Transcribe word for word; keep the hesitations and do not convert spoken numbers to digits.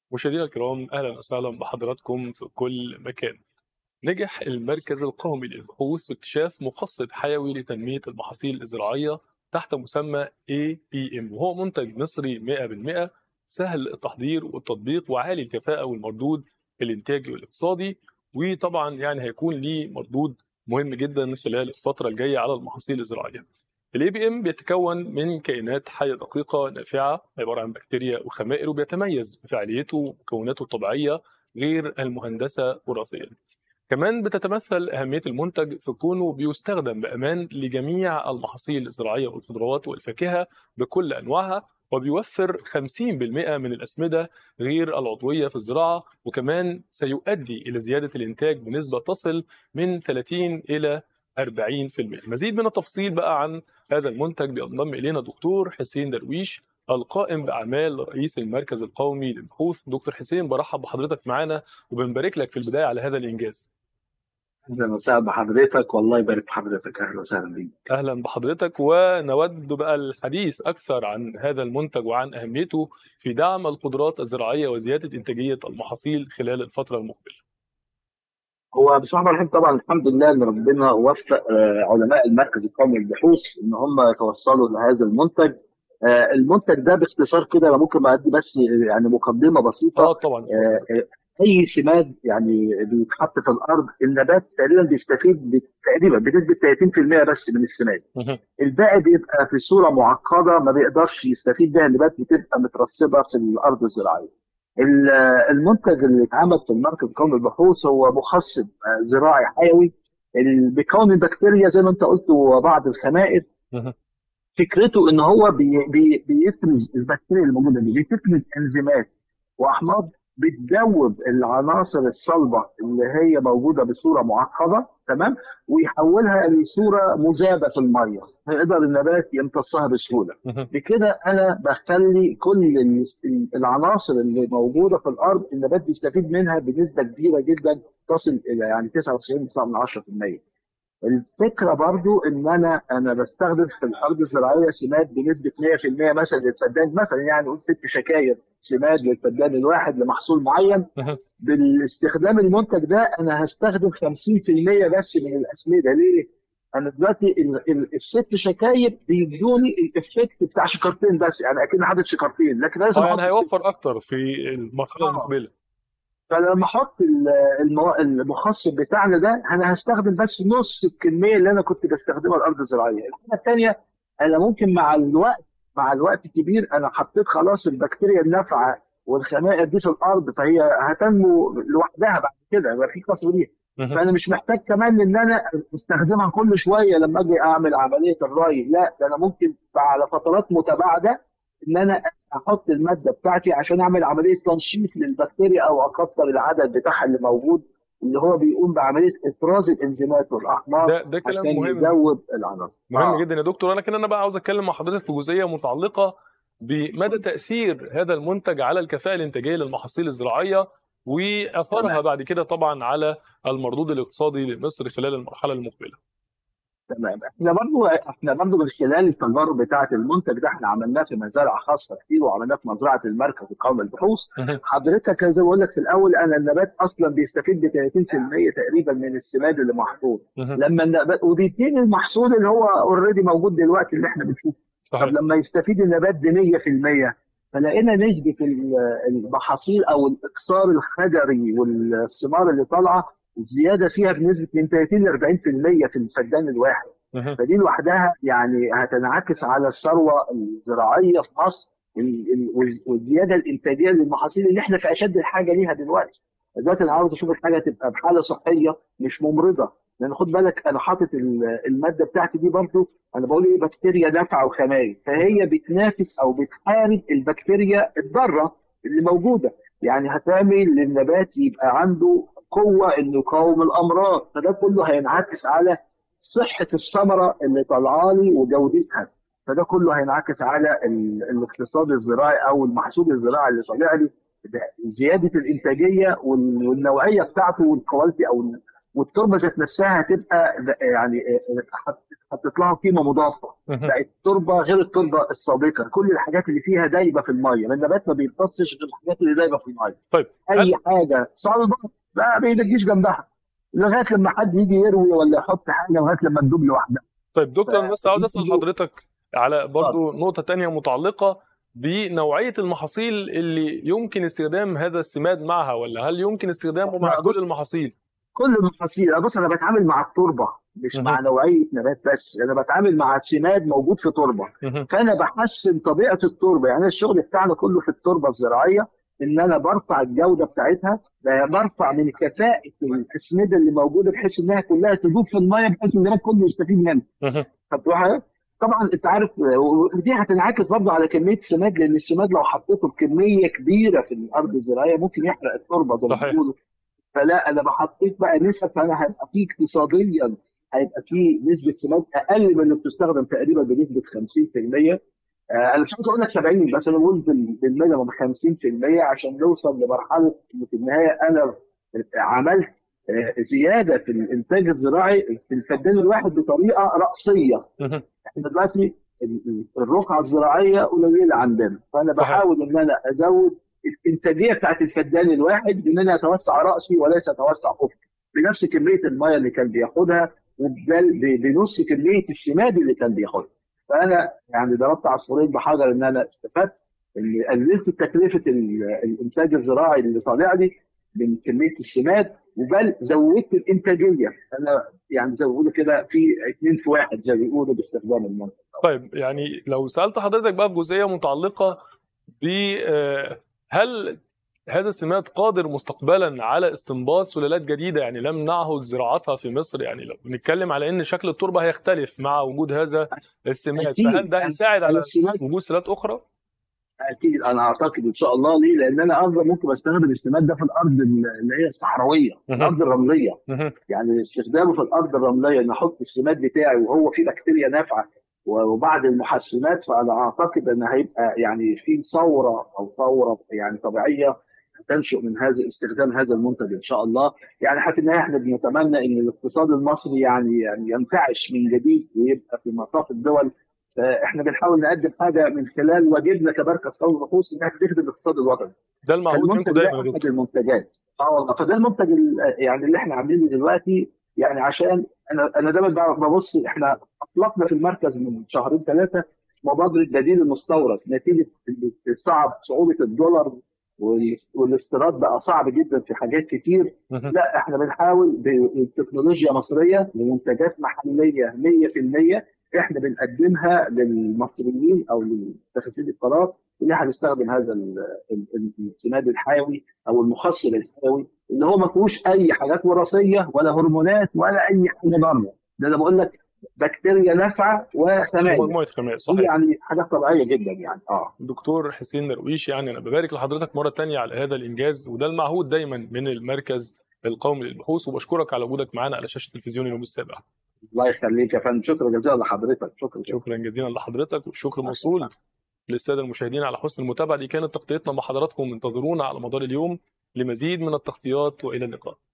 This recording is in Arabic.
مشاهدينا الكرام، أهلا وسهلا بحضراتكم في كل مكان. نجح المركز القومي للبحوث واكتشاف مخصب حيوي لتنمية المحاصيل الزراعية تحت مسمى إيه بي إم، وهو منتج مصري مئة بالمئة، سهل التحضير والتطبيق وعالي الكفاءة والمردود الإنتاجي والاقتصادي. وطبعا يعني هيكون ليه مردود مهم جدا خلال الفترة الجاية على المحاصيل الزراعية. الاي بي ام بيتكون من كائنات حيه دقيقه نافعه عباره عن بكتيريا وخمائر، وبيتميز بفعاليته ومكوناته الطبيعيه غير المهندسه وراثيا. كمان بتتمثل أهمية المنتج في كونه بيستخدم بأمان لجميع المحاصيل الزراعية والخضروات والفاكهة بكل أنواعها، وبيوفر خمسين بالمئة من الأسمدة غير العضوية في الزراعة، وكمان سيؤدي إلى زيادة الإنتاج بنسبة تصل من ثلاثين إلى أربعين بالمئة. مزيد من التفصيل بقى عن هذا المنتج بينضم إلينا دكتور حسين درويش، القائم بأعمال رئيس المركز القومي للبحوث. دكتور حسين، برحب بحضرتك معنا وبنبارك لك في البداية على هذا الإنجاز. اهلا وسهلا بحضرتك، والله يبارك في حضرتك. اهلا وسهلا بيك. أهلا بحضرتك، ونود بقى الحديث أكثر عن هذا المنتج وعن أهميته في دعم القدرات الزراعية وزيادة إنتاجية المحاصيل خلال الفترة المقبلة. هو بسم الله الرحمن الرحيم، طبعا الحمد لله ان ربنا وفق آه، علماء المركز القومي للبحوث ان هم يتوصلوا لهذا المنتج. آه، المنتج ده باختصار كده انا ممكن ادي بس يعني مقدمه بسيطه. آه طبعا، اتفضل. آه، آه، اي سماد يعني بيتحط في الارض، النبات تقريبا بيستفيد ب- تقريبا بنسبه ثلاثين في المئة بس من السماد. مهم. الباقي بيبقى في صوره معقده ما بيقدرش يستفيد بيها، النبات بتبقى مترسبه في الارض الزراعيه. ال- المنتج اللي اتعمل في المركز القومي للبحوث هو مخصب آه، زراعي حيوي. ال- بيكون من بكتيريا زي ما انت قلت وبعض الخمائر. مهم. فكرته ان هو بي بي بيفرز البكتيريا الموجوده دي، بتفرز انزيمات واحماض بتذوب العناصر الصلبه اللي هي موجوده بصوره معقده، تمام، ويحولها لصوره مذابه في الميه فيقدر النبات يمتصها بسهوله. مهم. بكده انا بخلي كل ال- العناصر اللي موجوده في الارض النبات بيستفيد منها بنسبه كبيره جدا، تصل الى يعني تسعة وتسعين فاصلة تسعة من عشرة في المئة. الفكره برضو ان انا انا بستخدم في الارض الزراعيه سماد بنسبه مئة في المئة مثلا للفدان، مثلا يعني قول ست شكاير سماد للفدان الواحد لمحصول معين. مهم. بالاستخدام المنتج ده انا هستخدم خمسين في المئة بس من الاسمده. ليه؟ انا دلوقتي ال- ال- الست شكاير بيدوني الايفكت بتاع شكارتين بس، يعني اكن حاطط شكارتين لكن لازم آه يعني احط ست. هيوفر أكتر في المرحلة اه، المقبلة. فلما احط ال- المو- المخصب بتاعنا ده انا هستخدم بس نص الكميه اللي انا كنت بستخدمها الارض الزراعيه. الحاجه الثانيه، انا ممكن مع الوقت مع الوقت كبير انا حطيت خلاص البكتيريا النافعه والخمائر دي في الارض، فهي هتنمو لوحدها بعد كده يبقى في قصر ليها. مهم. فانا مش محتاج كمان ان انا استخدمها كل شويه لما اجي اعمل عمليه الري، لا ده انا ممكن على فترات متباعده ان انا احط الماده بتاعتي عشان اعمل عمليه تنشيط للبكتيريا او اكثر العدد بتاعها اللي موجود، اللي هو بيقوم بعمليه افراز الانزيمات والاحماض ده ده كلام عشان مهم، يذوب العناصر. مهم اه، جدا يا دكتور. أنا كان أنا بقى عاوز أتكلم مع حضرتك في جزئية متعلقة بمدى تأثير هذا المنتج على الكفاءة الإنتاجية للمحاصيل الزراعية، وأثرها تمام بعد كده طبعا على المردود الاقتصادي لمصر خلال المرحلة المقبلة. تمام. احنا برضو احنا برضو من خلال التجارب بتاعه المنتج ده احنا عملناه في مزارع خاصه كتير، وعملناه في مزرعه المركز القومي للبحوث. مهم. حضرتك زي ما بقول لك في الاول، انا النبات اصلا بيستفيد ب ثلاثين في المئة تقريبا من السماد اللي محطوط. مهم. لما النبات وبيديني المحصول اللي هو اوريدي موجود دلوقتي اللي احنا بنشوفه. طب صحيح. لما يستفيد النبات ب مئة في المئة، فلقينا نسبه ال- المحاصيل او الاكسار الخضري والثمار اللي طالعه زياده فيها بنسبه من ثلاثين ل أربعين في المئة في الفدان الواحد. مهم. فدي لوحدها يعني هتنعكس على الثروه الزراعيه في مصر، ال- ال- والز- والزياده الانتاجيه للمحاصيل اللي احنا في اشد الحاجه ليها دلوقتي. دلوقتي انا عاوز اشوف الحاجه تبقى بحاله صحيه مش ممرضه، لان خد بالك انا حاطط ال- الماده بتاعتي دي برضو، انا بقول ايه، بكتيريا نافعه وخمايل، فهي بتنافس او بتحارب البكتيريا الضاره اللي موجوده. يعني هتعمل للنبات يبقى عنده قوه انه يقاوم الامراض، فده كله هينعكس على صحه الثمره اللي طالعه لي وجودتها. فده كله هينعكس على ال- الاقتصاد الزراعي او المحصول الزراعي اللي طالع لي، زياده الانتاجيه وال- والنوعيه بتاعته والكواليتي او ال- والتربه ذات نفسها هتبقى يعني حطيت لها قيمه مضافه، بقت تربه غير التربه السابقه، كل الحاجات اللي فيها دايبه في الميه، لان النبات ما بيمتصش غير الحاجات اللي دايبه في الميه. طيب اي هل حاجه صلبه ما بيجيش جنبها لغايه لما حد يجي يروي ولا يحط حاجه لغايه لما تدوب لوحدها. طيب دكتور، انا بس عاوز اسال فدي حضرتك على برضو نقطه تانية متعلقه بنوعيه المحاصيل اللي يمكن استخدام هذا السماد معها، ولا هل يمكن استخدامه مع احنا كل بص المحاصيل؟ كل المحاصيل، بص انا بتعامل مع التربه مش مه. مع نوعيه نبات بس، انا بتعامل مع سماد موجود في تربه، مه. فانا بحسن طبيعه التربه. يعني الشغل بتاعنا كله في التربه الزراعيه ان انا برفع الجوده بتاعتها، برفع من كفاءه الاسمده اللي موجوده بحيث انها كلها تدوب في الميه بحيث ان النبات كله يستفيد منها. مه. هتروح طبعا انت عارف، ودي هتنعكس برضه على كميه السماد، لان السماد لو حطيته بكميه كبيره في الارض الزراعيه ممكن يحرق التربه زي ما صحيح. بيقولوا. فلا انا بحطيت بقى نسب، فانا هيبقى في اقتصاديا هيبقى في نسبه سماد اقل من اللي بتستخدم تقريبا بنسبه خمسين في المية. آه، انا مش عايز اقول لك سبعين، بس انا بقول بال- بالمينيمم خمسين في المية عشان نوصل لمرحله إن في النهايه انا عملت آه، زياده في الانتاج الزراعي في الفدان الواحد بطريقه رأسيه. مه. احنا دلوقتي ال- ال- الرقعه الزراعيه قليله عندنا، فانا صحيح. بحاول ان انا ازود الانتاجيه بتاعت الفدان الواحد بان انا اتوسع راسي وليس اتوسع افقي بنفس كميه الميه اللي كان بياخدها، وبل ب- بنص كميه السماد اللي كان بياخدها. فانا يعني ضربت عصفورين بحجر، ان انا استفدت ان قللت تكلفه ال- الانتاج الزراعي اللي طالع لي من كميه السماد، وبل زودت الانتاجيه. انا يعني زي ما بيقولوا كده في اتنين في واحد زي ما بيقولوا باستخدام المنطقه. طيب يعني لو سالت حضرتك بقى في جزئيه متعلقه ب آه، هل هذا السماد قادر مستقبلا على استنباط سلالات جديده، يعني لم نعهد زراعتها في مصر، يعني لو بنتكلم على ان شكل التربه هيختلف مع وجود هذا السماد، فهل اكيد ده انا هيساعد أنا على السماد وجود سلالات اخرى؟ اكيد انا اعتقد ان شاء الله. ليه؟ لان انا اقدر ممكن استخدم السماد ده في الارض اللي هي الصحراويه، مه. الارض الرمليه. مه. يعني استخدامه في الارض الرمليه ان احط السماد بتاعي وهو فيه بكتيريا نافعه وبعض المحسنات، فانا اعتقد ان هيبقى يعني في ثوره او ثوره يعني طبيعيه تنشئ من هذا استخدام هذا المنتج ان شاء الله. يعني حتى ان احنا بنتمنى ان الاقتصاد المصري يعني يعني ينتعش من جديد ويبقى في مصاف الدول. فاحنا بنحاول نقدم حاجه من خلال واجبنا كمركز قومي بحوث انها تخدم الاقتصاد الوطني. ده المعهود منكم فالمنتج ده دايما يا احد دكتور. المنتجات. اه والله، فده المنتج ال- يعني اللي احنا عاملينه دلوقتي. يعني عشان انا انا دايما ببص، احنا اطلقنا في المركز من شهرين ثلاثه مبادره بديل المستورد نتيجه صعب صعوبه الدولار وال- والاستيراد بقى صعب جدا في حاجات كتير. مه. لا احنا بنحاول بتكنولوجيا مصريه لمنتجات محليه مية في المية احنا بنقدمها للمصريين او لمتخذين القرار ان احنا هنستخدم هذا ال- ال- ال- السماد الحيوي او المخصب الحيوي اللي هو ما فيهوش اي حاجات وراثيه ولا هرمونات ولا اي حاجه ضاره. ده انا بقول لك بكتيريا نافعه وخمايل، ومجموعه خمائر، دي صحيح. يعني حاجات طبيعيه جدا يعني. اه دكتور حسين درويش، يعني انا ببارك لحضرتك مره تانية على هذا الانجاز، وده المعهود دايما من المركز القومي للبحوث، وبشكرك على وجودك معنا على شاشه تلفزيون اليوم السابع. الله يخليك يا فندم، شكرا جزيلا لحضرتك، شكرا جزيلا. شكرا جزيلا لحضرتك، والشكر موصول للساده المشاهدين على حسن المتابعه. دي كانت تغطيتنا مع حضراتكم، انتظرونا على مدار اليوم لمزيد من التغطيات، والى اللقاء.